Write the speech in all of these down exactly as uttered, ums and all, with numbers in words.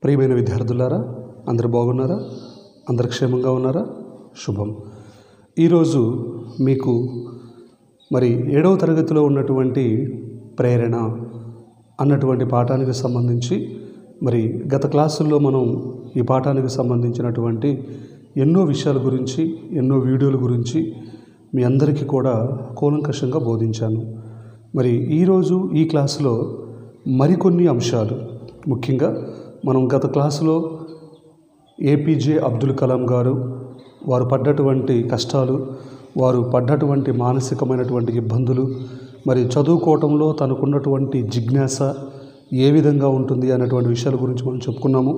ప్రియమైన విద్యార్థులారా, అందరూ బాగున్నారా? అందరు క్షేమంగా ఉన్నారా? శుభం. ఈరోజు మీకు మరి ఏడవ తరగతిలో ఉన్నటువంటి ప్రేరణ అన్నటువంటి పాఠానికి సంబంధించి మరి గత క్లాసుల్లో మనం ఈ పాఠానికి సంబంధించినటువంటి ఎన్నో విషయాల గురించి, ఎన్నో వీడియోల గురించి మీ అందరికీ కూడా కూలంకషంగా బోధించాను. మరి ఈరోజు ఈ క్లాసులో మరికొన్ని అంశాలు, ముఖ్యంగా మనం గత క్లాసులో ఏపీజే అబ్దుల్ కలాం గారు వారు పడ్డటువంటి కష్టాలు, వారు పడ్డటువంటి మానసికమైనటువంటి ఇబ్బందులు, మరి చదువుకోవటంలో తనకున్నటువంటి జిజ్ఞాస ఏ విధంగా ఉంటుంది అనేటువంటి విషయాల గురించి మనం చెప్పుకున్నాము.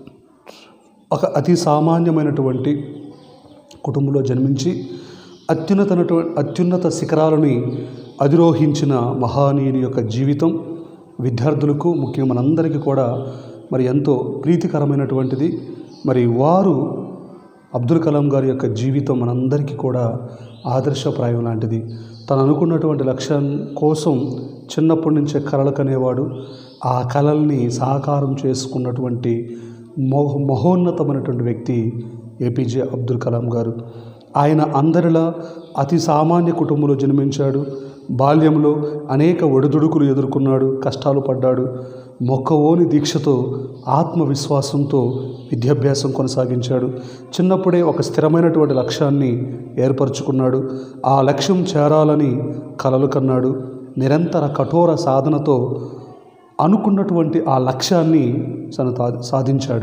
ఒక అతి సామాన్యమైనటువంటి కుటుంబంలో జన్మించి అత్యున్నత అత్యున్నత శిఖరాలని అధిరోహించిన మహానీయుని యొక్క జీవితం విద్యార్థులకు, ముఖ్యంగా మనందరికీ కూడా మరి ఎంతో ప్రీతికరమైనటువంటిది. మరి వారు అబ్దుల్ కలాం గారి యొక్క జీవితం మనందరికీ కూడా ఆదర్శప్రాయం లాంటిది. తను అనుకున్నటువంటి లక్ష్యం కోసం చిన్నప్పటి నుంచే కలలు కనేవాడు. ఆ కలల్ని సాకారం చేసుకున్నటువంటి మహో మహోన్నతమైనటువంటి వ్యక్తి ఏపీజే అబ్దుల్ కలాం గారు. ఆయన అందరిలా అతి సామాన్య కుటుంబంలో జన్మించాడు. బాల్యంలో అనేక ఒడిదుడుకులు ఎదుర్కొన్నాడు, కష్టాలు పడ్డాడు. మొక్కవోని దీక్షతో, ఆత్మవిశ్వాసంతో విద్యాభ్యాసం కొనసాగించాడు. చిన్నప్పుడే ఒక స్థిరమైనటువంటి లక్ష్యాన్ని ఏర్పరచుకున్నాడు. ఆ లక్ష్యం చేరాలని కలలు కన్నాడు. నిరంతర కఠోర సాధనతో అనుకున్నటువంటి ఆ లక్ష్యాన్ని తను సాధించాడు.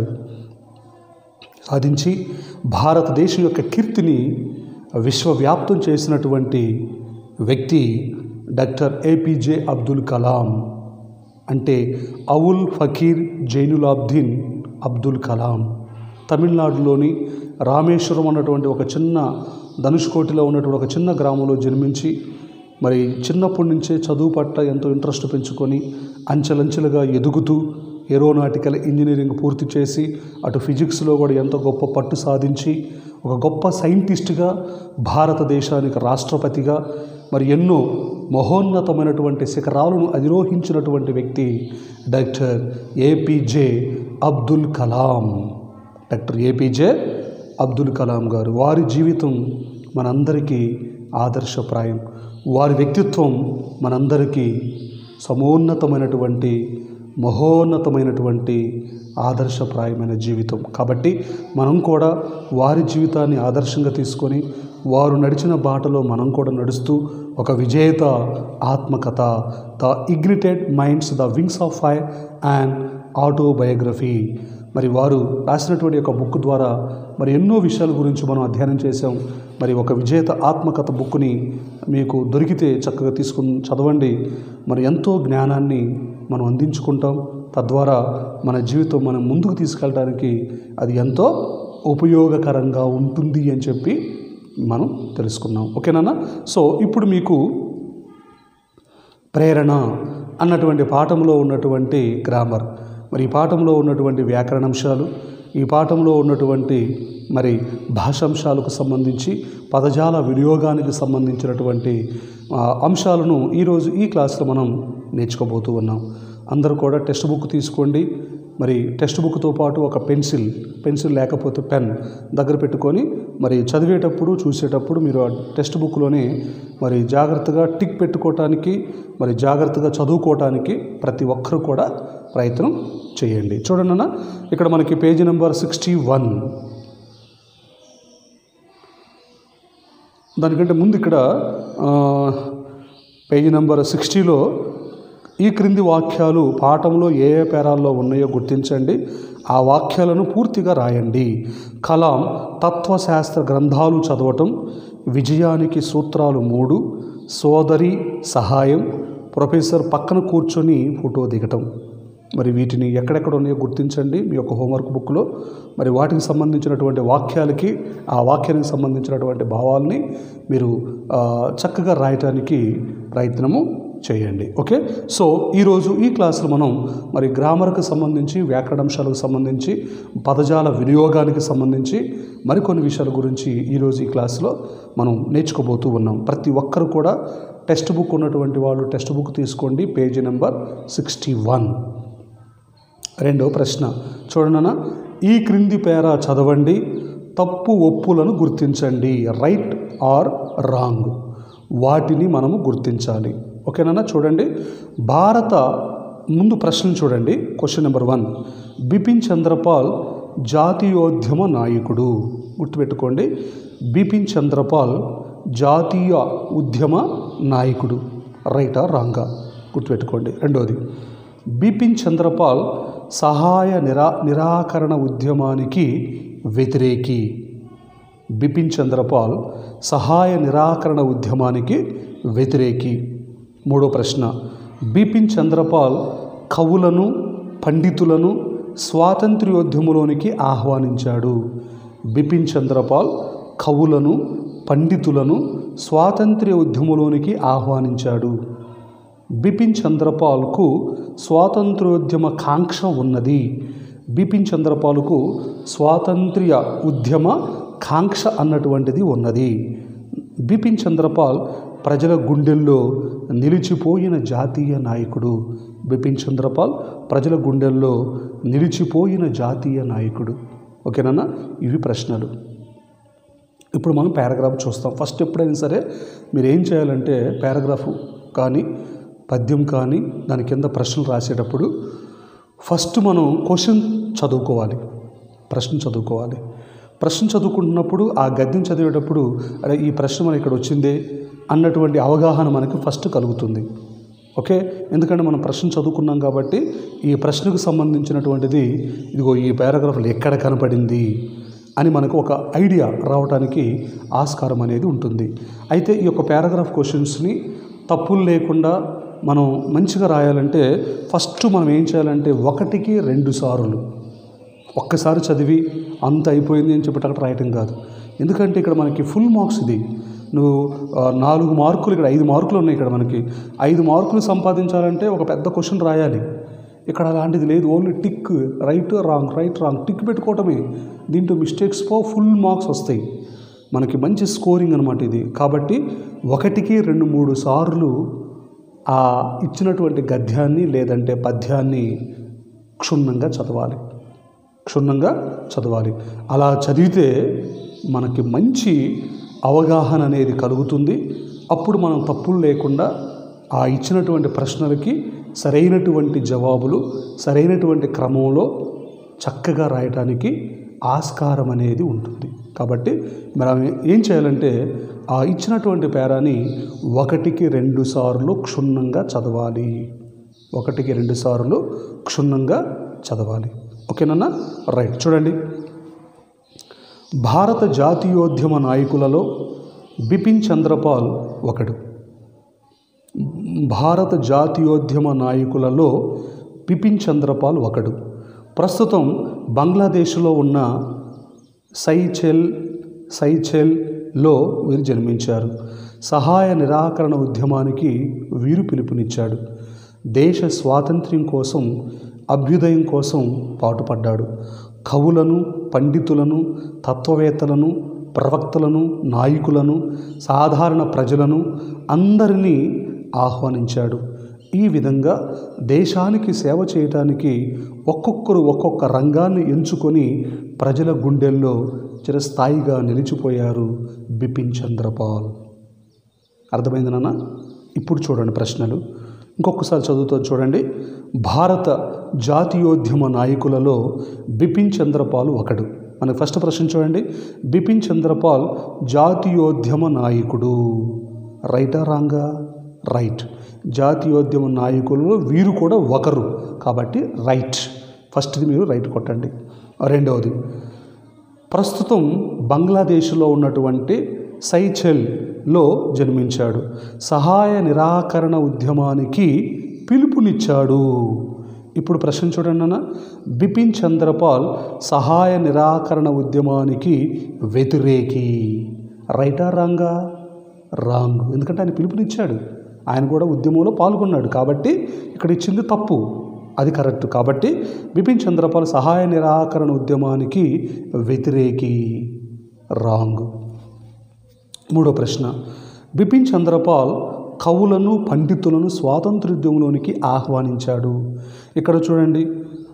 సాధించి భారతదేశం యొక్క కీర్తిని విశ్వవ్యాప్తం చేసినటువంటి వ్యక్తి డాక్టర్ ఏపీజే అబ్దుల్ కలాం. అంటే అవుల్ ఫకీర్ జైనులాబ్దీన్ అబ్దుల్ కలాం. తమిళనాడులోని రామేశ్వరం అన్నటువంటి ఒక చిన్న ధనుష్కోటిలో ఉన్నటువంటి ఒక చిన్న గ్రామంలో జన్మించి మరి చిన్నప్పటి నుంచే చదువు పట్ల ఎంతో ఇంట్రెస్ట్ పెంచుకొని అంచెలంచెలుగా ఎదుగుతూ ఏరోనాటికల్ ఇంజనీరింగ్ పూర్తి చేసి అటు ఫిజిక్స్లో కూడా ఎంతో గొప్ప పట్టు సాధించి ఒక గొప్ప సైంటిస్ట్గా, భారతదేశానికి రాష్ట్రపతిగా మరి ఎన్నో మహోన్నతమైనటువంటి శిఖరాలను అధిరోహించినటువంటి వ్యక్తి doctor APJ Abdul Kalam. Doctor APJ Abdul Kalam garu, వారి జీవితం మనందరికీ ఆదర్శప్రాయం. వారి వ్యక్తిత్వం మనందరికీ సమోన్నతమైనటువంటి మహోన్నతమైనటువంటి ఆదర్శప్రాయమైన జీవితం. కాబట్టి మనం కూడా వారి జీవితాన్ని ఆదర్శంగా తీసుకొని వారు నడిచిన బాటలో మనం కూడా నడుస్తూ ఒక విజేత ఆత్మకథ, the Ignited Minds, the Wings of Fire and autobiography, మరి వారు రాసినటువంటి ఒక బుక్ ద్వారా మరి ఎన్నో విషయాల గురించి మనం అధ్యయనం చేసాం. మరి ఒక విజేత ఆత్మకథ బుక్ని మీకు దొరికితే చక్కగా తీసుకుని చదవండి. మరి ఎంతో జ్ఞానాన్ని మనం అందించుకుంటాం. తద్వారా మన జీవితం మనం ముందుకు తీసుకెళ్ళడానికి అది ఎంతో ఉపయోగకరంగా ఉంటుంది అని చెప్పి మనం తెలుసుకున్నాం. ఓకేనా? సో ఇప్పుడు మీకు ప్రేరణ అన్నటువంటి పాఠంలో ఉన్నటువంటి గ్రామర్, మరి ఈ పాఠంలో ఉన్నటువంటి వ్యాకరణాంశాలు, ఈ పాఠంలో ఉన్నటువంటి మరి భాషాంశాలకు సంబంధించి పదజాల వినియోగానికి సంబంధించినటువంటి అంశాలను ఈరోజు ఈ క్లాస్లో మనం నేర్చుకోబోతూ ఉన్నాం. అందరూ కూడా టెక్స్ట్ బుక్ తీసుకోండి. మరి టెక్స్ట్ బుక్తో పాటు ఒక పెన్సిల్ పెన్సిల్ లేకపోతే పెన్ దగ్గర పెట్టుకొని మరి చదివేటప్పుడు, చూసేటప్పుడు మీరు ఆ టెక్స్ట్ బుక్లోనే మరి జాగ్రత్తగా టిక్ పెట్టుకోవటానికి, మరి జాగ్రత్తగా చదువుకోవటానికి ప్రతి ఒక్కరూ కూడా ప్రయత్నం చేయండి. చూడండి అన్న, ఇక్కడ మనకి పేజీ నెంబర్ సిక్స్టీ వన్. దానికంటే ముందు ఇక్కడ పేజీ నెంబర్ సిక్స్టీలో ఈ క్రింది వాక్యాలు పాఠంలో ఏ ఏ పేరాల్లో ఉన్నాయో గుర్తించండి. ఆ వాక్యాలను పూర్తిగా రాయండి. కలాం తత్వశాస్త్ర గ్రంథాలు చదవటం, విజయానికి సూత్రాలు మూడు, సోదరి సహాయం, ప్రొఫెసర్ పక్కన కూర్చొని ఫోటో దిగటం. మరి వీటిని ఎక్కడెక్కడ ఉన్నాయో గుర్తించండి మీ యొక్క హోంవర్క్ బుక్లో. మరి వాటికి సంబంధించినటువంటి వాక్యాలకి, ఆ వాక్యానికి సంబంధించినటువంటి భావాల్ని మీరు చక్కగా రాయటానికి ప్రయత్నము చేయండి. ఓకే, సో ఈరోజు ఈ క్లాసులో మనం మరి గ్రామర్కి సంబంధించి, వ్యాకరణాంశాలకు సంబంధించి, పదజాల వినియోగానికి సంబంధించి మరికొన్ని విషయాల గురించి ఈరోజు ఈ క్లాసులో మనం నేర్చుకోబోతూ ఉన్నాం. ప్రతి ఒక్కరు కూడా టెక్స్ట్ బుక్ ఉన్నటువంటి వాళ్ళు టెక్స్ట్ బుక్ తీసుకోండి. Page number sixty one. రెండో ప్రశ్న చూడండి, ఈ క్రింది పేరా చదవండి, తప్పు ఒప్పులను గుర్తించండి. రైట్ ఆర్ రాంగ్, వాటిని మనము గుర్తించాలి. ఓకేనా? చూడండి, భారత ముందు ప్రశ్న చూడండి. Question number one, Bipin Chandrapal జాతీయోద్యమ నాయకుడు. గుర్తుపెట్టుకోండి, బిపిన్ చంద్రపాల్ జాతీయ ఉద్యమ నాయకుడు. రైటా రాంగా? గుర్తుపెట్టుకోండి. రెండోది, బిపిన్ చంద్రపాల్ సహాయ నిరా నిరాకరణ ఉద్యమానికి వ్యతిరేకి. బిపిన్ చంద్రపాల్ సహాయ నిరాకరణ ఉద్యమానికి వ్యతిరేకి. మూడో ప్రశ్న, బిపిన్ చంద్రపాల్ కవులను పండితులను స్వాతంత్ర్యోద్యమంలోనికి ఆహ్వానించాడు. బిపిన్ చంద్రపాల్ కవులను పండితులను స్వాతంత్ర్య ఉద్యమంలోనికి ఆహ్వానించాడు. బిపిన్ చంద్రపాల్కు స్వాతంత్ర్యోద్యమ కాంక్ష ఉన్నది. బిపిన్ చంద్రపాల్కు స్వాతంత్ర్య ఉద్యమ కాంక్ష అన్నటువంటిది ఉన్నది. బిపిన్ చంద్రపాల్ ప్రజల గుండెల్లో నిలిచిపోయిన జాతీయ నాయకుడు. బిపిన్ చంద్రపాల్ ప్రజల గుండెల్లో నిలిచిపోయిన జాతీయ నాయకుడు. ఓకేనా? ఇవి ప్రశ్నలు. ఇప్పుడు మనం పారాగ్రాఫ్ చూస్తాం. ఫస్ట్ ఎప్పుడైనా సరే మీరు ఏం చేయాలంటే, పారాగ్రాఫ్ కానీ పద్యం కానీ దాని కింద ప్రశ్నలు రాసేటప్పుడు ఫస్ట్ మనం క్వశ్చన్ చదువుకోవాలి, ప్రశ్న చదువుకోవాలి. ప్రశ్న చదువుకుంటున్నప్పుడు ఆ గద్యం చదివేటప్పుడు అరే ఈ ప్రశ్న మన ఇక్కడ వచ్చిందే అన్నటువంటి అవగాహన మనకి ఫస్ట్ కలుగుతుంది. ఓకే, ఎందుకంటే మనం ప్రశ్న చదువుకున్నాం కాబట్టి ఈ ప్రశ్నకు సంబంధించినటువంటిది ఇదిగో ఈ పారాగ్రాఫ్లో ఎక్కడ కనపడింది అని మనకు ఒక ఐడియా రావడానికి ఆస్కారం అనేది ఉంటుంది. అయితే ఈ యొక్క పారాగ్రాఫ్ క్వశ్చన్స్ని తప్పులు లేకుండా మనం మంచిగా రాయాలంటే ఫస్ట్ మనం ఏం చేయాలంటే ఒకటికి రెండు సార్లు ఒక్కసారి చదివి అంత అయిపోయింది అని చెప్పి అక్కడ రాయటం కాదు. ఎందుకంటే ఇక్కడ మనకి ఫుల్ మార్క్స్ ఇది. నువ్వు నాలుగు మార్కులు, ఇక్కడ ఐదు మార్కులు ఉన్నాయి. ఇక్కడ మనకి ఐదు మార్కులు సంపాదించాలంటే ఒక పెద్ద క్వశ్చన్ రాయాలి. ఇక్కడ అలాంటిది లేదు. Only tick, right wrong, right wrong tick పెట్టుకోవటమే. దీంట్లో మిస్టేక్స్ పో ఫుల్ మార్క్స్ వస్తాయి. మనకి మంచి స్కోరింగ్ అనమాట ఇది. కాబట్టి ఒకటికి రెండు మూడు సార్లు ఆ ఇచ్చినటువంటి గద్యాన్ని లేదంటే పద్యాన్ని క్షుణ్ణంగా చదవాలి, క్షుణ్ణంగా చదవాలి. అలా చదివితే మనకి మంచి అవగాహన అనేది కలుగుతుంది. అప్పుడు మనం తప్పులు లేకుండా ఆ ఇచ్చినటువంటి ప్రశ్నలకి సరైనటువంటి జవాబులు సరైనటువంటి క్రమంలో చక్కగా రాయటానికి ఆస్కారం అనేది ఉంటుంది. కాబట్టి మనం ఏం చేయాలంటే ఆ ఇచ్చినటువంటి పేరాని ఒకటికి రెండు సార్లు క్షుణ్ణంగా చదవాలి, ఒకటికి రెండు సార్లు క్షుణ్ణంగా చదవాలి. ఓకేనన్నా? రైట్. చూడండి, భారత జాతీయోద్యమ నాయకులలో బిపిన్ చంద్రపాల్ ఒకడు. భారత జాతీయోద్యమ నాయకులలో బిపిన్ చంద్రపాల్ ఒకడు. ప్రస్తుతం బంగ్లాదేశ్లో ఉన్న సైచెల్ సైచెల్లో వీరు జన్మించారు. సహాయ నిరాకరణ ఉద్యమానికి వీరు పిలుపునిచ్చాడు. దేశ స్వాతంత్ర్యం కోసం, అభ్యుదయం కోసం పాటుపడ్డాడు. కవులను, పండితులను, తత్వవేత్తలను, ప్రవక్తలను, నాయకులను, సాధారణ ప్రజలను అందరినీ ఆహ్వానించాడు. ఈ విధంగా దేశానికి సేవ చేయటానికి ఒక్కొక్కరు ఒక్కొక్క రంగాన్ని ఎంచుకొని ప్రజల గుండెల్లో చిరస్థాయిగా నిలిచిపోయారు బిపిన్ చంద్రపాల్. అర్థమైంది నాన్న? ఇప్పుడు చూడండి ప్రశ్నలు ఇంకొకసారి చదువుతూ చూడండి. భారత జాతీయోద్యమ నాయకులలో బిపిన్ చంద్రపాల్ ఒకడు. మనకి ఫస్ట్ ప్రశ్న చూడండి, బిపిన్ చంద్రపాల్ జాతీయోద్యమ నాయకుడు. రైటా రాంగా? రైట్. జాతీయోద్యమ నాయకులలో వీరు కూడా ఒకరు కాబట్టి రైట్. ఫస్ట్ది మీరు రైట్ కొట్టండి. రెండవది, ప్రస్తుతం బంగ్లాదేశ్లో ఉన్నటువంటి సైచెల్లో జన్మించాడు. సహాయ నిరాకరణ ఉద్యమానికి పిలుపునిచ్చాడు. ఇప్పుడు ప్రశ్న చూడండి అన్న, బిపిన్ చంద్రపాల్ సహాయ నిరాకరణ ఉద్యమానికి వ్యతిరేకి. రైటా రాంగా? రాంగ్. ఎందుకంటే ఆయన పిలుపునిచ్చాడు, ఆయన కూడా ఉద్యమంలో పాల్గొన్నాడు కాబట్టి ఇక్కడ ఇచ్చింది తప్పు, అది కరెక్ట్. కాబట్టి బిపిన్ చంద్రపాల్ సహాయ నిరాకరణ ఉద్యమానికి వ్యతిరేకి. రాంగ్. మూడో ప్రశ్న, బిపిన్ చంద్రపాల్ కవులను పండితులను స్వాతంత్రోద్యమంలోనికి ఆహ్వానించాడు. ఇక్కడ చూడండి,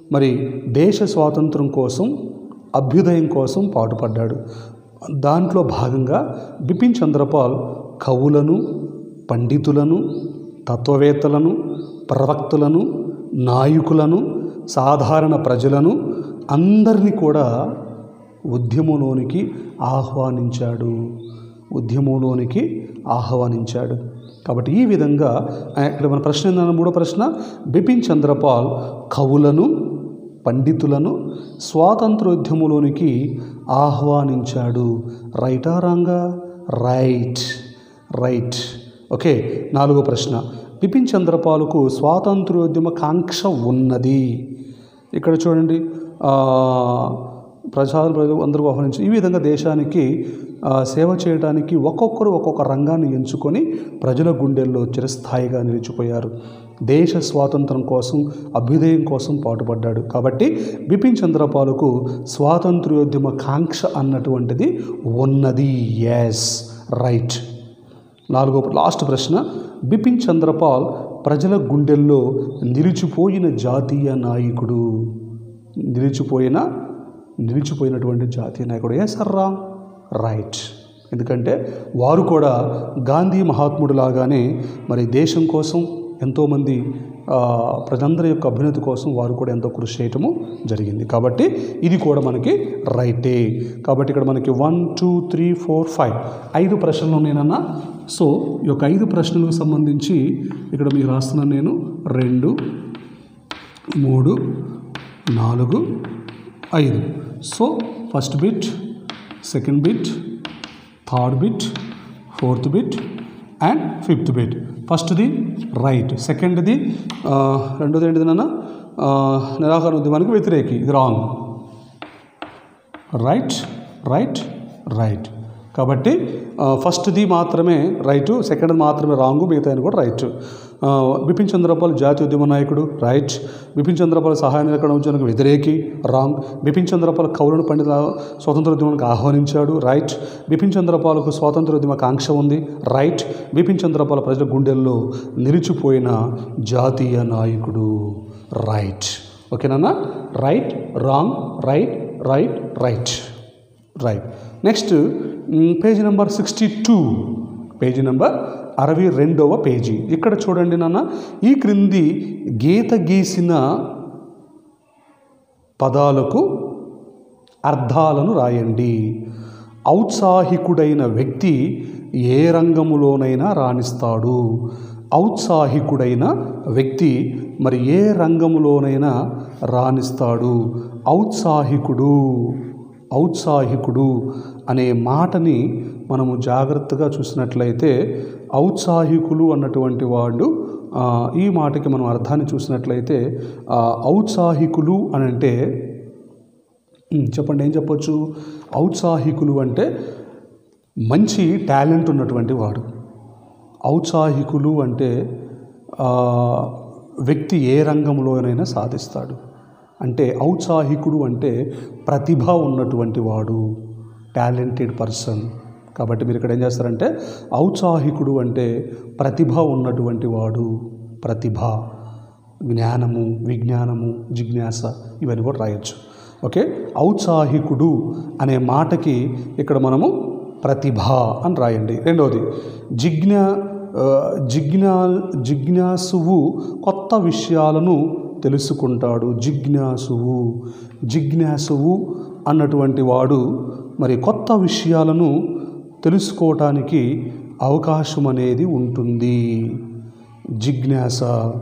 మరి దేశ స్వాతంత్రం కోసం, అభ్యుదయం కోసం పాటుపడ్డాడు. దాంట్లో భాగంగా బిపిన్ చంద్రపాల్ కవులను, పండితులను, తత్వవేత్తలను, ప్రవక్తలను, నాయకులను, సాధారణ ప్రజలను అందరినీ కూడా ఉద్యమంలోనికి ఆహ్వానించాడు ఉద్యమంలోనికి ఆహ్వానించాడు కాబట్టి ఈ విధంగా ఇక్కడ మన ప్రశ్న ఏంటంటే, మూడో ప్రశ్న, బిపిన్ చంద్రపాల్ కవులను, పండితులను స్వాతంత్రోద్యమంలోనికి ఆహ్వానించాడు. రైటా రాంగా? Right right okay. నాలుగో ప్రశ్న, బిపిన్ చంద్రపాల్కు స్వాతంత్రోద్యమ కాంక్ష ఉన్నది. ఇక్కడ చూడండి, ప్రజా ప్రజలు అందరూ ఆహ్వానించి ఈ విధంగా దేశానికి సేవ చేయడానికి ఒక్కొక్కరు ఒక్కొక్క రంగాన్ని ఎంచుకొని ప్రజల గుండెల్లో చిరస్థాయిగా నిలిచిపోయారు. దేశ స్వాతంత్రం కోసం, అభ్యుదయం కోసం పాటుపడ్డాడు. కాబట్టి బిపిన్ చంద్రపాల్కు స్వాతంత్ర్యోద్యమ కాంక్ష అన్నటువంటిది ఉన్నది. Yes right. నాలుగో లాస్ట్ ప్రశ్న, బిపిన్ చంద్రపాల్ ప్రజల గుండెల్లో నిలిచిపోయిన జాతీయ నాయకుడు. నిలిచిపోయిన నిలిచిపోయినటువంటి జాతీయ నాయకుడు. Yes or wrong? రైట్. ఎందుకంటే వారు కూడా గాంధీ మహాత్ముడు లాగానే మరి దేశం కోసం ఎంతోమంది ప్రజలందరి యొక్క అభ్యున్నతి కోసం వారు కూడా ఎంతో కృషి చేయటము జరిగింది. కాబట్టి ఇది కూడా మనకి రైటే. కాబట్టి ఇక్కడ మనకి one two three four five ఐదు ప్రశ్నలు ఉన్నాయన్నా. సో ఈ యొక్క ఐదు ప్రశ్నలకు సంబంధించి ఇక్కడ మీకు రాస్తున్నాను నేను. రెండు, మూడు, నాలుగు, ఐదు. So first bit, second bit, third bit, fourth bit and fifth bit. ఫస్ట్ది రైట్, సెకండ్ది రెండోది ఏంటిది నాన్న, నిరాకరణ ఉద్యమానికి వ్యతిరేకి, ఇది రాంగ్. Right right right. కాబట్టి ఫస్ట్ది మాత్రమే రైటు, సెకండ్ది మాత్రమే రాంగు, మిగతా కూడా రైట్. బిపిన్ చంద్రపాల్ జాతీయ ఉద్యమ నాయకుడు, రైట్. బిపిన్ చంద్రపాల్ సహాయ నిరాకరణ ఉద్యమానికి వ్యతిరేకి, రాంగ్. బిపిన్ చంద్రపాల్ కవులను పండితుల స్వాతంత్ర ఉద్యమానికి ఆహ్వానించాడు, రైట్. బిపిన్ చంద్రపాల్కు స్వాతంత్ర ఉద్యమ కాంక్ష ఉంది, రైట్. బిపిన్ చంద్రపాల్ ప్రజల గుండెల్లో నిలిచిపోయిన జాతీయ నాయకుడు, రైట్. ఓకేనా? Right, wrong, right, right, right, right. Next page number sixty two, page number అరవై రెండవ పేజీ. ఇక్కడ చూడండి నాన్న, ఈ క్రింది గీత గీసిన పదాలకు అర్థాలను రాయండి. ఔత్సాహికుడైన వ్యక్తి ఏ రంగములోనైనా రాణిస్తాడు. ఔత్సాహికుడైన వ్యక్తి మరి ఏ రంగములోనైనా రాణిస్తాడు. ఔత్సాహికుడు ఔత్సాహికుడు అనే మాటని మనము జాగ్రత్తగా చూసినట్లయితే, ఔత్సాహికులు అన్నటువంటి వాడు, ఈ మాటకి మనం అర్థాన్ని చూసినట్లయితే ఔత్సాహికులు అని అంటే చెప్పండి, ఏం చెప్పొచ్చు? ఔత్సాహికులు అంటే మంచి టాలెంట్ ఉన్నటువంటి వాడు. ఔత్సాహికులు అంటే వ్యక్తి ఏ రంగంలోనైనా సాధిస్తాడు. అంటే ఔత్సాహికుడు అంటే ప్రతిభ ఉన్నటువంటి వాడు, టాలెంటెడ్ పర్సన్. కాబట్టి మీరు ఇక్కడ ఏం చేస్తారంటే, ఔత్సాహికుడు అంటే ప్రతిభ ఉన్నటువంటి వాడు, ప్రతిభ, జ్ఞానము, విజ్ఞానము, జిజ్ఞాస ఇవన్నీ కూడా రాయొచ్చు. ఓకే. ఔత్సాహికుడు అనే మాటకి ఇక్కడ మనము ప్రతిభ అని రాయండి. రెండవది జిజ్ఞా జిజ్ఞా జిజ్ఞాసువు కొత్త విషయాలను తెలుసుకుంటాడు. జిజ్ఞాసువు జిజ్ఞాసువు అన్నటువంటి వాడు మరి కొత్త విషయాలను తెలుసుకోవటానికి అవకాశం అనేది ఉంటుంది. జిజ్ఞాస.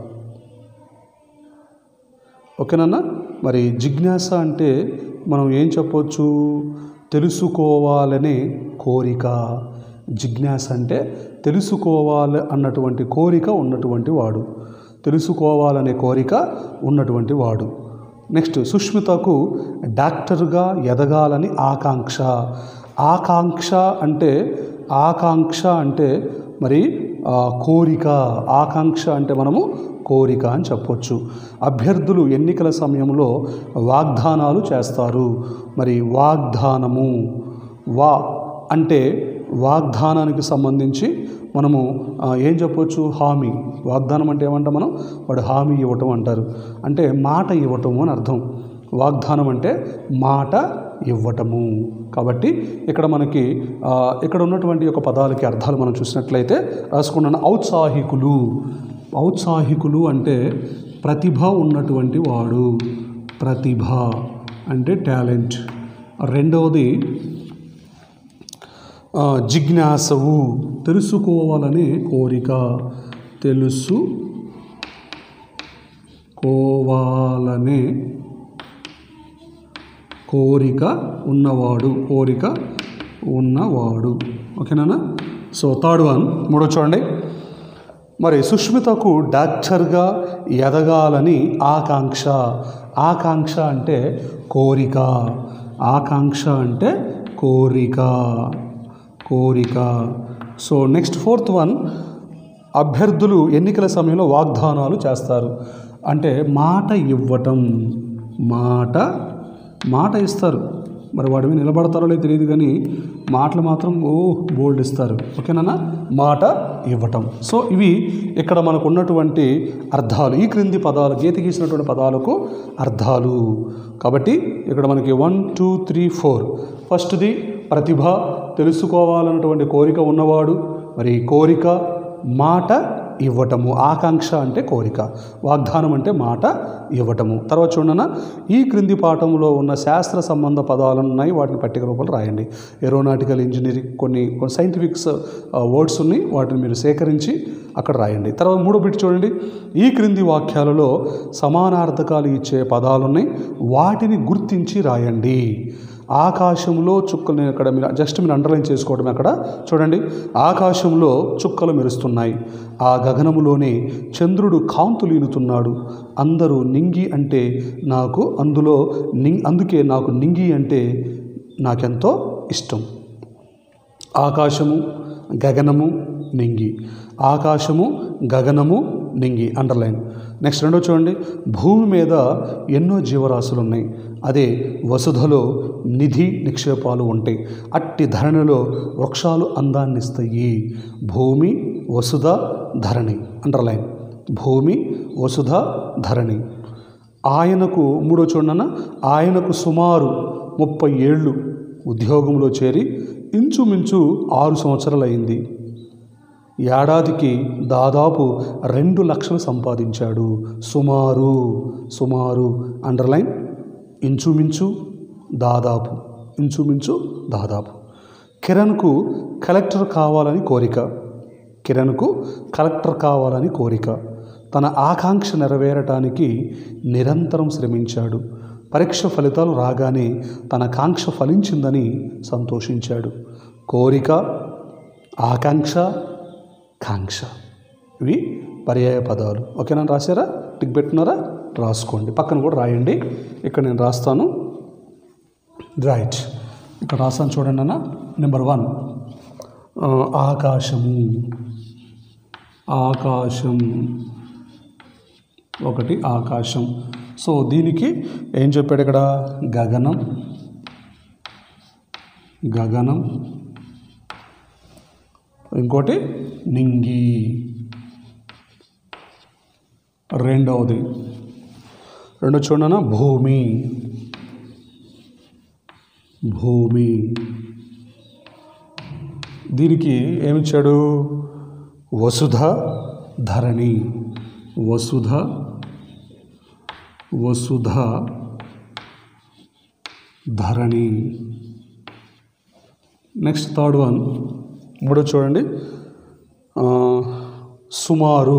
ఓకేనా? మరి జిజ్ఞాస అంటే మనం ఏం చెప్పొచ్చు? తెలుసుకోవాలనే కోరిక. జిజ్ఞాస అంటే తెలుసుకోవాలి అన్నటువంటి కోరిక ఉన్నటువంటి వాడు, తెలుసుకోవాలనే కోరిక ఉన్నటువంటి వాడు. నెక్స్ట్, సుష్మితకు డాక్టర్గా ఎదగాలని ఆకాంక్ష. ఆకాంక్ష అంటే ఆకాంక్ష అంటే మరి కోరిక. ఆకాంక్ష అంటే మనము కోరిక అని చెప్పొచ్చు. అభ్యర్థులు ఎన్నికల సమయంలో వాగ్దానాలు చేస్తారు. మరి వాగ్దానము, వా అంటే వాగ్దానానికి సంబంధించి మనము ఏం చెప్పొచ్చు, హామీ. వాగ్దానం అంటే ఏమంటాం మనం, వాడు హామీ ఇవ్వటం అంటారు, అంటే మాట ఇవ్వటము అని అర్థం. వాగ్దానం అంటే మాట ఇవ్వటము. కాబట్టి ఇక్కడ మనకి ఇక్కడ ఉన్నటువంటి ఒక పదాలకి అర్థాలు మనం చూసినట్లయితే రాసుకున్నాను. ఔత్సాహికులు. ఔత్సాహికులు అంటే ప్రతిభ ఉన్నటువంటి వాడు, ప్రతిభ అంటే టాలెంట్. రెండవది జిజ్ఞాసవు, తెలుసుకోవాలనే కోరిక, తెలుసుకోవాలనే కోరిక ఉన్నవాడు, కోరిక ఉన్నవాడు. ఓకేనా? సో థర్డ్ వన్, మూడో చూడండి. మరి సుష్మితకు డాక్టర్గా ఎదగాలని ఆకాంక్ష. ఆకాంక్ష అంటే కోరిక, ఆకాంక్ష అంటే కోరిక, కోరిక. సో నెక్స్ట్ ఫోర్త్ వన్, అభ్యర్థులు ఎన్నికల సమయంలో వాగ్దానాలు చేస్తారు, అంటే మాట ఇవ్వటం. మాట మాట ఇస్తారు, మరి వాడి మీద నిలబడతారో లేదో తెలియదు కానీ మాటలు మాత్రం ఓ బోల్డ్ ఇస్తారు. ఓకేనా? మాట ఇవ్వటం. సో ఇవి ఇక్కడ మనకు ఉన్నటువంటి అర్థాలు, ఈ క్రింది పదాలు, గీత గీసినటువంటి పదాలకు అర్థాలు. కాబట్టి ఇక్కడ మనకి వన్ టూ త్రీ ఫోర్. ఫస్ట్ది ప్రతిభ, తెలుసుకోవాలన్నటువంటి కోరిక ఉన్నవాడు, మరి కోరిక, మాట ఇవ్వటము. ఆకాంక్ష అంటే కోరిక, వాగ్దానం అంటే మాట ఇవ్వటము. తర్వాత చూడనా, ఈ క్రింది పాఠంలో ఉన్న శాస్త్ర సంబంధ పదాలు ఉన్నాయి, వాటిని పట్టిక రూపంలో రాయండి. ఏరోనాటికల్ ఇంజనీరింగ్ కొన్ని కొన్ని సైంటిఫిక్స్ వర్డ్స్ ఉన్నాయి, వాటిని మీరు సేకరించి అక్కడ రాయండి. తర్వాత మూడో బిట్ చూడండి. ఈ క్రింది వాక్యాలలో సమానార్థకాలు ఇచ్చే పదాలు ఉన్నాయి, వాటిని గుర్తించి రాయండి. ఆకాశంలో చుక్కలు, నేను ఇక్కడ మీరు జస్ట్ మీరు అండర్లైన్ చేసుకోవడం. అక్కడ చూడండి, ఆకాశంలో చుక్కలు మెరుస్తున్నాయి, ఆ గగనములోనే చంద్రుడు కాంతులీనుతున్నాడు, అందరూ నింగి అంటే నాకు అందులో ని అందుకే నాకు నింగి అంటే నాకెంతో ఇష్టం. ఆకాశము, గగనము, నింగి. ఆకాశము, గగనము, నింగి. అండర్లైన్. నెక్స్ట్ రెండో చూడండి. భూమి మీద ఎన్నో జీవరాశులు ఉన్నాయి, అదే వసుధలో నిధి నిక్షేపాలు ఉంటాయి, అట్టి ధరణిలో వృక్షాలు అందాన్ని ఇస్తాయి. భూమి, వసుధ, ధరణి. అండర్లైన్. భూమి, వసుధ, ధరణి. ఆయనకు మూడో చూడన్న, ఆయనకు సుమారు ముప్పై ఏళ్ళు ఉద్యోగంలో చేరి ఇంచుమించు ఆరు సంవత్సరాలు అయింది. ఏడాదికి దాదాపు రెండు లక్షలు సంపాదించాడు. సుమారు, సుమారు. అండర్లైన్. ఇంచుమించు, దాదాపు. ఇంచుమించు, దాదాపు. కిరణ్కు కలెక్టర్ కావాలని కోరిక. కిరణ్కు కలెక్టర్ కావాలని కోరిక. తన ఆకాంక్ష నెరవేరటానికి నిరంతరం శ్రమించాడు. పరీక్ష ఫలితాలు రాగానే తన కాంక్ష ఫలించిందని సంతోషించాడు. కోరిక, ఆకాంక్ష, కాంక్ష, ఇవి పర్యాయ పదాలు. ఓకేనా? రాశారా? టిక్ పెట్టున్నారా? రాసుకోండి, పక్కన కూడా రాయండి. ఇక్కడ నేను రాస్తాను. రైట్, ఇక్కడ రాస్తాను చూడండి అన్న. నెంబర్ వన్, ఆకాశము. ఆకాశం, ఒకటి ఆకాశం. సో దీనికి ఏం చెప్పాడు ఇక్కడ? గగనం, గగనం. ఇంకోటి నింగి. రెండవది, రెండో చూడనా, భూమి, భూమి. దీనికి ఏమిచ్చాడు? వసుధ, ధరణి. వసుధ, వసుధ, ధరణి. నెక్స్ట్ థర్డ్ వన్, మూడో చూడండి, సుమారు,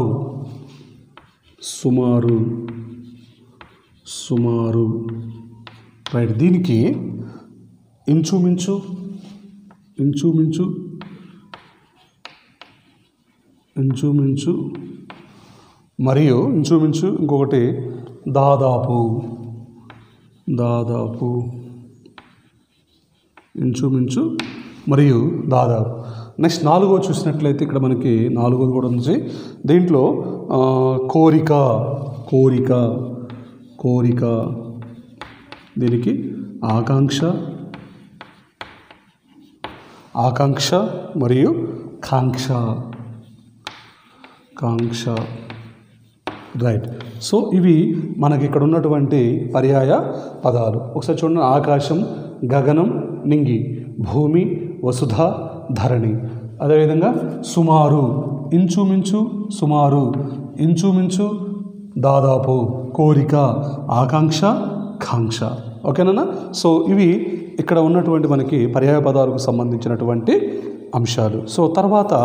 సుమారు, సుమారు. రైట్. దీనికి ఇంచుమించు, ఇంచుమించు, ఇంచుమించు, మరియు ఇంచుమించు. ఇంకొకటి దాదాపు, దాదాపు. ఇంచుమించు మరియు దాదాపు. నెక్స్ట్ నాలుగో చూసినట్లయితే ఇక్కడ మనకి నాలుగోది కూడా ఉంది. దీంట్లో కోరిక, కోరిక, కోరిక. దీనికి ఆకాంక్ష, ఆకాంక్ష మరియు కాంక్ష. కాంక్ష. రైట్. సో ఇవి మనకి ఇక్కడ ఉన్నటువంటి పర్యాయ పదాలు. ఒకసారి చూడండి. ఆకాశం, గగనం, నింగి, భూమి, వసుధ, ధరణి. అదేవిధంగా సుమారు, ఇంచుమించు, సుమారు, ఇంచుమించు, దాదాపు, కోరిక, ఆకాంక్ష, కాంక్ష. ఓకేనా? సో ఇవి ఇక్కడ ఉన్నటువంటి మనకి పర్యాయ పదాలకు సంబంధించినటువంటి అంశాలు. సో తర్వాత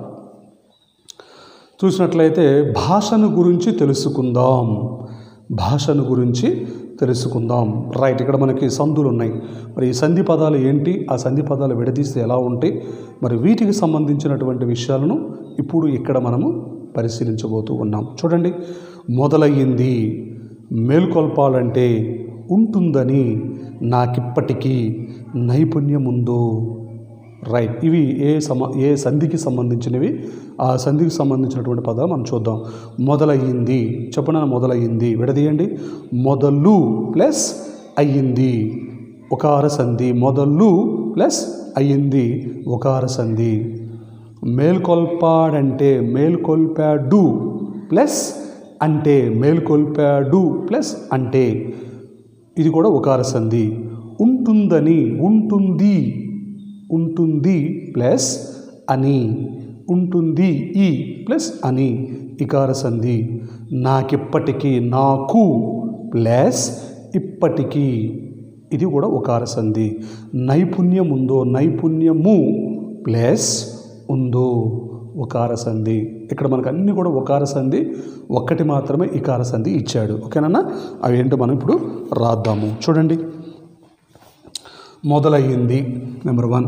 చూసినట్లయితే భాషను గురించి తెలుసుకుందాం. భాషను గురించి తెలుసుకుందాం. రైట్. ఇక్కడ మనకి సందులు ఉన్నాయి. మరి ఈ సంధి పదాలు ఏంటి, ఆ సంధి పదాలు విడదీస్తే ఎలా ఉంటాయి, మరి వీటికి సంబంధించినటువంటి విషయాలను ఇప్పుడు ఇక్కడ మనము పరిశీలించబోతూ ఉన్నాం. చూడండి. మొదలయ్యింది, మేల్కొల్పాలంటే, ఉంటుందని, నాకిప్పటికీ నైపుణ్యం ఉందో. రైట్. ఇవి ఏ సమ ఏ సంధికి సంబంధించినవి, ఆ సంధికి సంబంధించినటువంటి పదాలు మనం చూద్దాం. మొదలయ్యింది చెప్పండి. మొదలయ్యింది విడదీయండి. మొదలు ప్లస్ అయ్యింది ఒకార సంధి. మొదలు ప్లస్ అయ్యింది ఒకార సంధి. మేల్కొల్పాడంటే, మేల్కొల్పాడు ప్లస్ అంటే, మేల్కొల్పాడు ప్లస్ అంటే, ఇది కూడా ఒకార సంధి. ఉంటుందని, ఉంటుంది, ఉంటుంది ప్లస్ అని, ఉంటుంది ఈ ప్లస్ అని, ఇకార సంధి. నాకిప్పటికీ, నాకు ప్లస్ ఇప్పటికీ, ఇది కూడా ఒకార సంధి. నైపుణ్యం ఉందో, నైపుణ్యము ప్లస్ ఉందో, ఒకార సంధి. ఇక్కడ మనకు అన్నీ కూడా ఒకార సంధి, ఒక్కటి మాత్రమే ఇకార సంధి ఇచ్చాడు. ఓకేనా? అవి ఏంటో మనం ఇప్పుడు రాద్దాము. చూడండి. మొదలయ్యింది నెంబర్ వన్.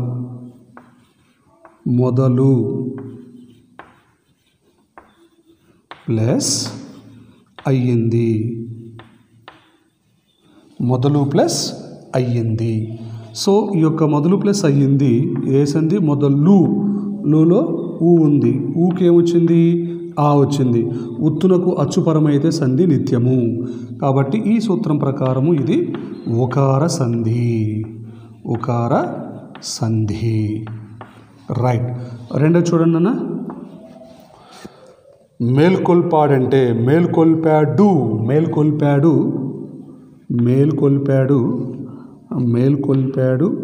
మొదలు ప్లస్ అయ్యింది. మొదలు ప్లస్ అయ్యింది. సో ఈ యొక్క మొదలు ప్లస్ అయ్యింది ఏ సంధి? మొదలు. లోలో ఊ ఉంది. ఊకి ఏమొచ్చింది? ఆ వచ్చింది. ఉత్తునకు అచ్చుపరమైతే సంధి నిత్యము. కాబట్టి ఈ సూత్రం ప్రకారము ఇది ఒకార సంధి. ఒకార సంధి. రైట్. రెండో చూడండి అన్న. మేల్కొల్పాడంటే, మేల్కొల్పాడు, మేల్కొల్పాడు, మేల్కొల్పాడు, మేల్కొల్పాడు,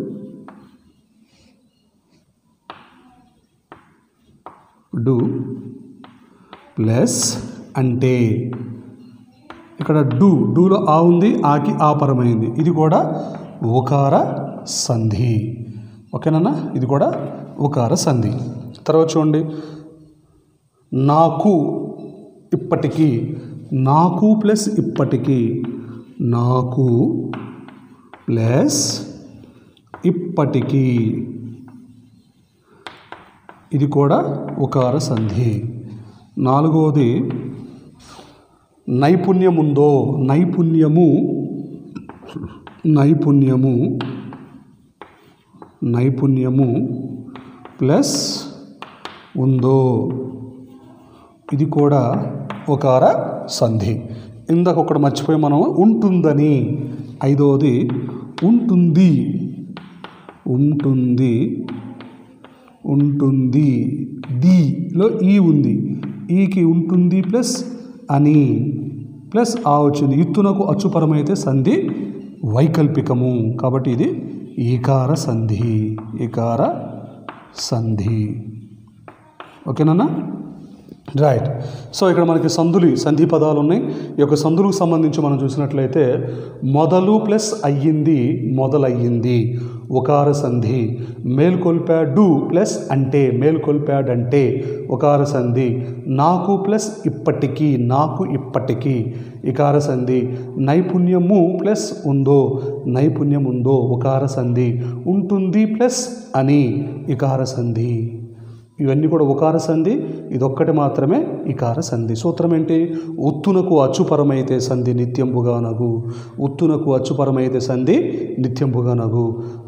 డు ప్లస్ అంటే, ఇక్కడ డు, డూలో ఆ ఉంది, ఆకి ఆపరమైంది. ఇది కూడా ఒకార సంధి. ఓకేనా? ఇది కూడా ఒకార సంధి. తర్వాత చూడండి. నాకు ఇప్పటికీ, నాకు ప్లస్ ఇప్పటికీ, నాకు ప్లస్ ఇప్పటికీ, ఇది కూడా ఒకార సంధి. నాలుగవది నైపుణ్యముందో, నైపుణ్యము, నైపుణ్యము, నైపుణ్యము ప్లస్ ఉందో, ఇది కూడా ఒకార సంధి. ఇందాక ఒకటి మర్చిపోయి మనం ఉంటుందని. ఐదవది ఉంటుంది, ఉంటుంది, ఉంటుంది, దీలో ఈ ఉంది. ఈకి ఉంటుంది ప్లస్ అని ప్లస్ ఆ వచ్చింది. ఇత్తునకు అచ్చుపరమైతే సంధి వైకల్పికము. కాబట్టి ఇది ఈకార సంధి. ఈకార సంధి. ఓకేనా? రైట్. సో ఇక్కడ మనకి సంధులు, సంధి పదాలు ఉన్నాయి. ఈ యొక్క సంధులకు సంబంధించి మనం చూసినట్లయితే మొదలు ప్లస్ అయ్యింది, మొదలయ్యింది ఒకార సంధి. మేల్కొల్పాడు ప్లస్ అంటే, మేల్కొల్పాడంటే ఒకార సంధి. నాకు ప్లస్ ఇప్పటికీ, నాకు ఇప్పటికీ ఇకార సంధి. నైపుణ్యము ప్లస్ ఉందో, నైపుణ్యం ఉందో ఒకార సంధి. ఉంటుంది ప్లస్ అని ఇకార సంధి. ఇవన్నీ కూడా ఒకార సంధి. ఇదొక్కటి మాత్రమే ఇకార సంధి. సూత్రం ఏంటి? ఉత్తునకు అచ్చుపరమైతే సంధి నిత్యంబుగా నగు. ఉత్తునకు అచ్చుపరమైతే సంధి నిత్యంబుగా నగు.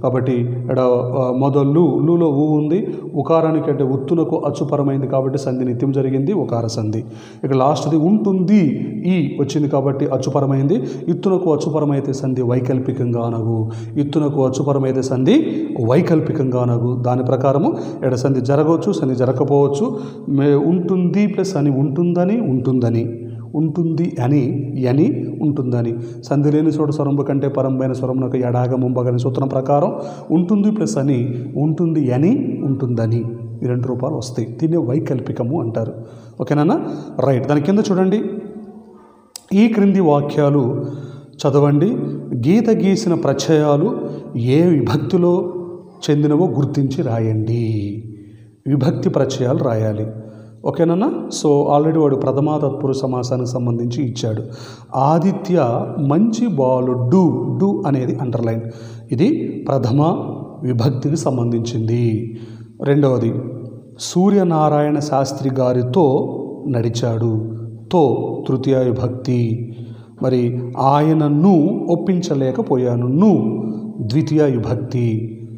కాబట్టి ఇక్కడ మొదలు లూలో ఊ ఉంది, ఉకారానికి అంటే ఉత్తునకు అచ్చుపరమైంది కాబట్టి సంధి నిత్యం జరిగింది, ఉకార సంధి. ఇక లాస్ట్ది ఉంటుంది ఈ వచ్చింది కాబట్టి అచ్చుపరమైంది. ఇత్తునకు అచ్చుపరమైతే సంధి వైకల్పికంగా అనగు, ఇత్తునకు అచ్చుపరమైతే సంధి వైకల్పికంగా అనగు. దాని ప్రకారము ఇక్కడ సంధి జరగవచ్చు, సంధి జరగకపోవచ్చు. మే ఉంటుంది ప్లస్ అని ఉంటుందని ఉంటుందని ఉంటుంది అని అని ఉంటుందని. సంధి లేని చోట స్వరంబు కంటే పరంబైన స్వరమునకు ఎడాగ ముంబగని సూత్రం ప్రకారం ఉంటుంది ప్లస్ అని ఉంటుంది అని ఉంటుందని ఈ రెండు రూపాలు వస్తాయి. దీన్ని వైకల్పికము అంటారు. ఓకేనా? రైట్. దాని కింద చూడండి, ఈ క్రింది వాక్యాలు చదవండి. గీత గీసిన ప్రత్యయాలు ఏ విభక్తిలో చెందినవో గుర్తించి రాయండి. విభక్తి ప్రత్యయాలు రాయాలి. ఓకేనా? సో ఆల్రెడీ వాడు ప్రథమా తత్పురుష సమాసానికి సంబంధించి ఇచ్చాడు. ఆదిత్య మంచి బాలుడు, డు అనేది అండర్లైన్. ఇది ప్రథమ విభక్తికి సంబంధించింది. రెండవది, సూర్యనారాయణ శాస్త్రి గారితో నడిచాడు, తో తృతీయ విభక్తి. మరి ఆయనను ఒప్పించలేకపోయాను, ను ద్వితీయ విభక్తి.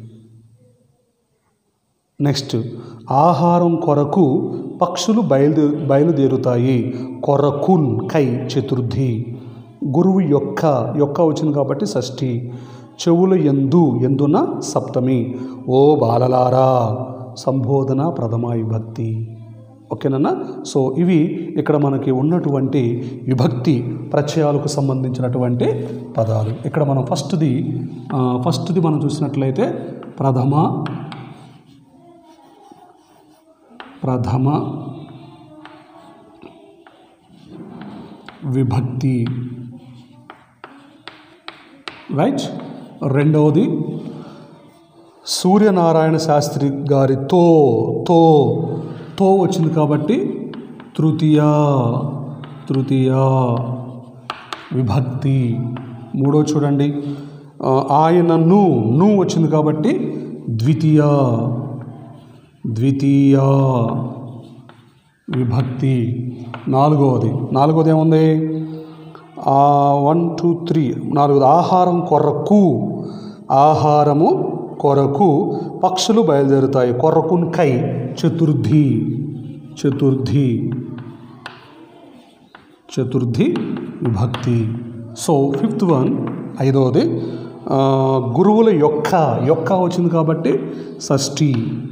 నెక్స్ట్, ఆహారం కొరకు పక్షులు బయలుదే బయలుదేరుతాయి, కొరకున్ కై చతుర్థి. గురువు యొక్క యొక్క వచ్చింది కాబట్టి షష్ఠి. చెవుల ఎందు ఎందున సప్తమి. ఓ బాలలారా సంబోధన ప్రథమ విభక్తి. ఓకేనా? సో ఇవి ఇక్కడ మనకి ఉన్నటువంటి విభక్తి ప్రత్యయాలకు సంబంధించినటువంటి పదాలు. ఇక్కడ మనం ఫస్ట్ది ఫస్ట్ది మనం చూసినట్లయితే ప్రథమ ప్రథమ విభక్తి, రైట్. రెండవది సూర్యనారాయణ శాస్త్రి గారితో, తో తో వచ్చింది కాబట్టి తృతీయ తృతీయ విభక్తి. మూడో చూడండి, ఆయనను ను వచ్చింది కాబట్టి ద్వితీయ ద్వితీయ విభక్తి. నాలుగవది నాలుగవది ఏముంది? వన్ టూ త్రీ నాలుగవది ఆహారం కొరకు, ఆహారము కొరకు పక్షులు బయలుదేరుతాయి, కొరకున్ కై చతుర్థి చతుర్థి చతుర్థి విభక్తి. సో ఫిఫ్త్ వన్, ఐదవది గురువుల యొక్క యొక్క వచ్చింది కాబట్టి షష్ఠి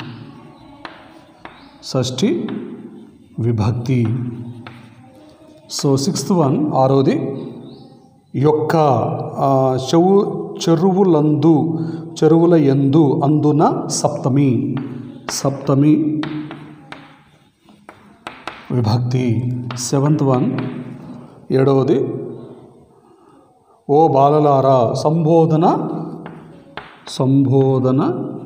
షష్ఠి విభక్తి. సో సిక్స్త్ వన్, ఆరోది యొక్క చెవు చెరువులందు చెరువుల యందు అందున సప్తమి సప్తమి విభక్తి. సెవెంత్ వన్, ఏడవది ఓ బాలలారా సంబోధన సంబోధన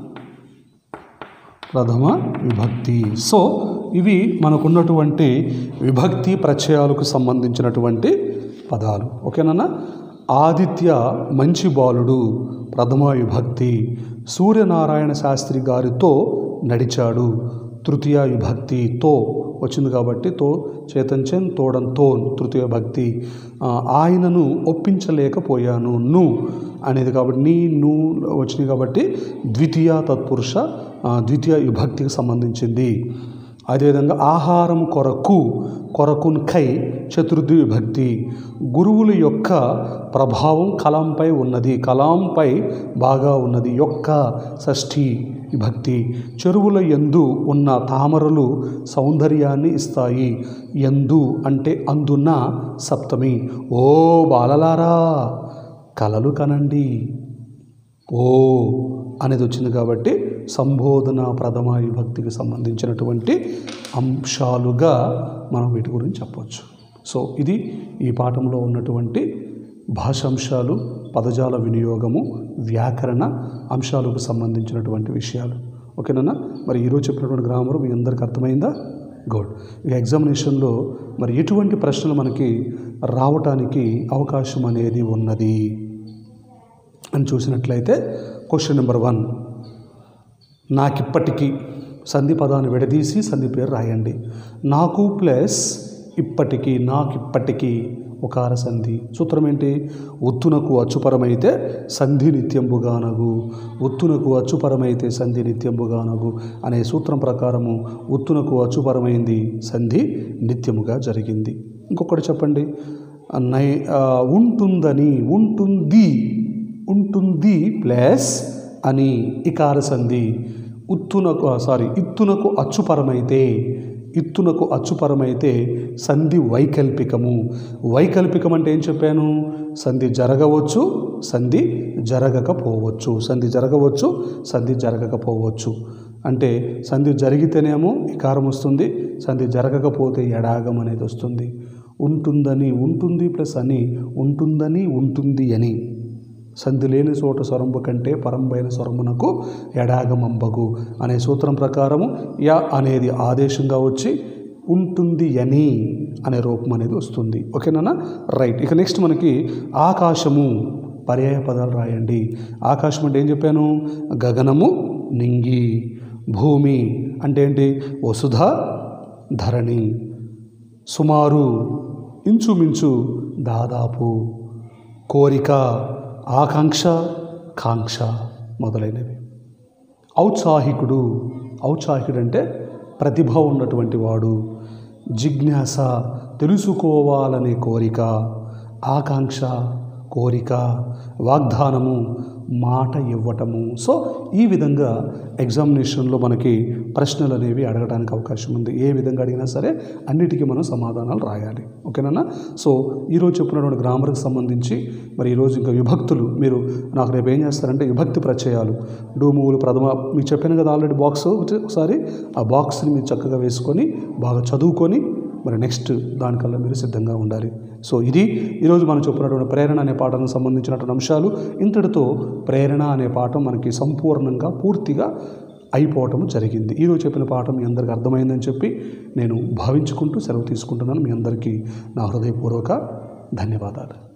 ప్రథమ విభక్తి. సో ఇవి మనకున్నటువంటి విభక్తి ప్రత్యయాలకు సంబంధించినటువంటి పదాలు. ఓకేనా? ఆదిత్య మంచి బాలుడు ప్రథమ విభక్తి. సూర్యనారాయణ శాస్త్రి గారితో నడిచాడు తృతీయ విభక్తి. తో వచ్చింది కాబట్టి తో చేతంచెన్ తోడంతో తృతీయ భక్తి. ఆయనను ఒప్పించలేకపోయాను, ను అనేది కాబట్టి నీ ను వచ్చింది కాబట్టి ద్వితీయ తత్పురుష ద్వితీయ విభక్తికి సంబంధించింది. అదేవిధంగా ఆహారం కొరకు కొరకున్ కై చతుర్థి విభక్తి. గురువుల యొక్క ప్రభావం కలంపై ఉన్నది, కలంపై బాగా ఉన్నది, యొక్క షష్ఠి విభక్తి. చెరువుల యందు ఉన్న తామరలు సౌందర్యాన్ని ఇస్తాయి, యందు అంటే అందున సప్తమి. ఓ బాలలారా కలలు కనండి, ఓ అనేది వచ్చింది కాబట్టి సంబోధన ప్రథమ విభక్తికి సంబంధించినటువంటి అంశాలుగా మనం వీటి గురించి చెప్పవచ్చు. సో ఇది ఈ పాఠంలో ఉన్నటువంటి భాషాంశాలు, పదజాల వినియోగము, వ్యాకరణ అంశాలకు సంబంధించినటువంటి విషయాలు. ఓకేనా? మరి ఈరోజు చెప్పినటువంటి గ్రామర్ మీ అందరికీ అర్థమైందా? గుడ్. ఈ ఎగ్జామినేషన్లో మరి ఎటువంటి ప్రశ్నలు మనకి రావటానికి అవకాశం అనేది ఉన్నది అని చూసినట్లయితే క్వశ్చన్ నెంబర్ వన్, నాకిప్పటికీ సంధి పదాన్ని విడదీసి సంధి పేరు రాయండి. నాకు ప్లస్ ఇప్పటికీ, నాకిప్పటికీ ఉకార సంధి. సూత్రం ఏంటి? ఉత్తునకు అచ్చుపరమైతే సంధి నిత్యంబుగానగు. ఉత్తునకు అచ్చుపరమైతే సంధి నిత్యంబుగానగు అనే సూత్రం ప్రకారము ఉత్తునకు అచ్చుపరమైంది, సంధి నిత్యముగా జరిగింది. ఇంకొకటి చెప్పండి. నై ఉంటుందని, ఉంటుంది, ఉంటుంది ప్లస్ అని ఇకార సంధి. ఉత్తునకు సారీ ఇత్తునకు అచ్చుపరమైతే, ఇత్తునకు అచ్చుపరమైతే సంధి వైకల్పికము. వైకల్పికం అంటే ఏం చెప్పాను? సంధి జరగవచ్చు, సంధి జరగకపోవచ్చు. సంధి జరగవచ్చు, సంధి జరగకపోవచ్చు. అంటే సంధి జరిగితేనేమో ఇకారం వస్తుంది, సంధి జరగకపోతే ఎడాగం అనేది వస్తుంది. ఉంటుందని, ఉంటుంది ప్లస్ అని, ఉంటుందని, ఉంటుంది అని. సంధి లేని చోట స్వరంబు కంటే పరంబైన స్వరమునకు ఎడాగమంబగు అనే సూత్రం ప్రకారము యా అనేది ఆదేశంగా వచ్చి ఉంటుంది అని అనే రూపం అనేది వస్తుంది. ఓకేనా? రైట్. ఇక నెక్స్ట్ మనకి ఆకాశము పర్యాయ పదాలు రాయండి. ఆకాశం అంటే ఏం చెప్పాను? గగనము, నింగి. భూమి అంటే ఏంటి? వసుధ, ధరణి. సుమారు, ఇంచుమించు, దాదాపు. కోరిక, ఆకాంక్ష, కాంక్ష మొదలైనవి. ఔత్సాహికుడు, ఔత్సాహికుడు అంటే ప్రతిభ ఉన్నటువంటి వాడు. జిజ్ఞాస తెలుసుకోవాలనే కోరిక. ఆకాంక్ష కోరిక. వాగ్దానము మాట ఇవ్వటము. సో ఈ విధంగా ఎగ్జామినేషన్లో మనకి ప్రశ్నలు అనేవి అడగడానికి అవకాశం ఉంది. ఏ విధంగా అడిగినా సరే అన్నిటికీ మనం సమాధానాలు రాయాలి. ఓకేనా? సో ఈరోజు చెప్పినటువంటి గ్రామర్కి సంబంధించి మరి ఈరోజు ఇంకా విభక్తులు మీరు నాకు రేపు ఏం చేస్తారంటే విభక్తి ప్రత్యయాలు డూమువులు ప్రథమ మీకు చెప్పాను కదా ఆల్రెడీ బాక్స్. ఒకసారి ఆ బాక్స్ని మీరు చక్కగా వేసుకొని బాగా చదువుకొని మరి నెక్స్ట్ దానికల్లా మీరు సిద్ధంగా ఉండాలి. సో ఇది ఈరోజు మనం చెప్పినటువంటి ప్రేరణ అనే పాఠానికి సంబంధించినటువంటి అంశాలు. ఇంతటితో ప్రేరణ అనే పాఠం మనకి సంపూర్ణంగా పూర్తిగా అయిపోవటం జరిగింది. ఈరోజు చెప్పిన పాఠం మీ అందరికీ అర్థమైందని చెప్పి నేను భావించుకుంటూ సెలవు తీసుకుంటున్నాను. మీ అందరికీ నా హృదయపూర్వక ధన్యవాదాలు.